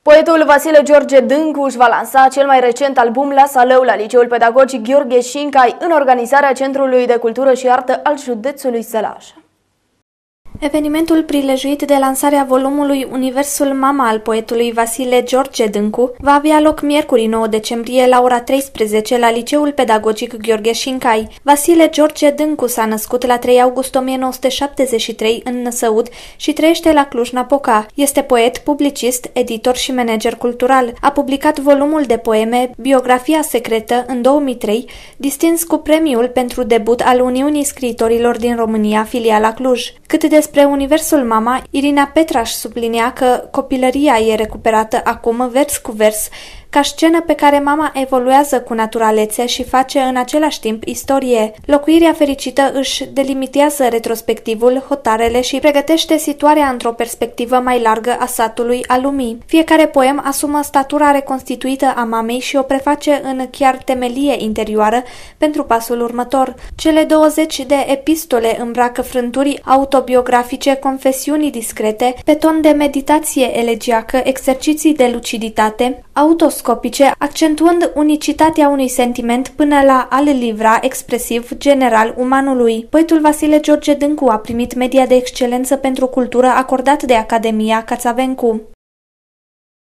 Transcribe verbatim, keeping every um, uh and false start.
Poetul Vasile George Dâncu își va lansa cel mai recent album La Salău la Liceul Pedagogic Gheorghe Șincai în organizarea Centrului de Cultură și Artă al județului Sălaj. Evenimentul prilejuit de lansarea volumului Universul Mama al poetului Vasile George Dâncu va avea loc miercuri nouă decembrie la ora treisprezece la Liceul Pedagogic Gheorghe Șincai. Vasile George Dâncu s-a născut la trei august o mie nouă sute șaptezeci și trei în Năsăud și trăiește la Cluj-Napoca. Este poet, publicist, editor și manager cultural. A publicat volumul de poeme Biografia secretă în două mii trei, distins cu premiul pentru debut al Uniunii Scriitorilor din România, filiala Cluj. Cât despre Universul Mama, Irina Petraș sublinia că copilăria e recuperată acum vers cu vers, ca scenă pe care mama evoluează cu naturalețe și face în același timp istorie. Locuirea fericită își delimitează retrospectivul, hotarele și pregătește situarea într-o perspectivă mai largă a satului, a lumii. Fiecare poem asumă statura reconstituită a mamei și o preface în chiar temelie interioară pentru pasul următor. Cele douăzeci de epistole îmbracă frânturi autobiografice, confesiuni discrete, pe ton de meditație elegiacă, exerciții de luciditate, autoscopice, accentuând unicitatea unui sentiment până la a-l livra expresiv general umanului. Poetul Vasile George Dâncu a primit media de excelență pentru cultură acordat de Academia Cațavencu.